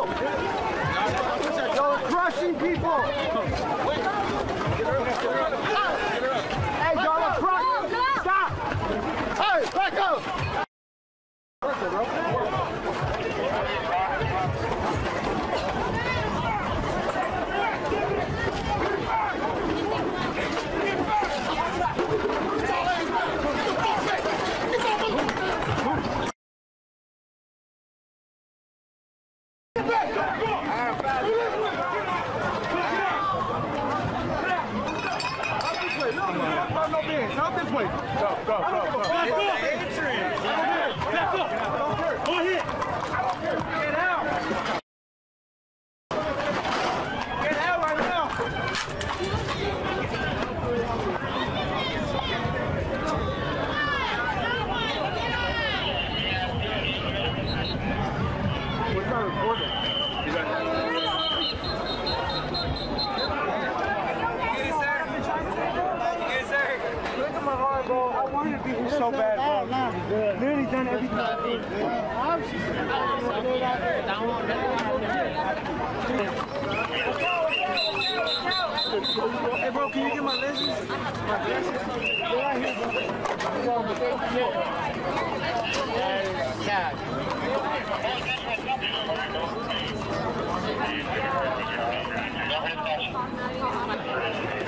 Y'all are crushing people. Hey, y'all are crushing. Stop. Hey, back up. Not this way. Go. Go ahead. Get out. Get out right now. We're not recording. Bro, I wanted to be here so bad, bro. Literally done everything I did. Hey, bro, can you get my lenses? My glasses? They're right here, bro. Yeah.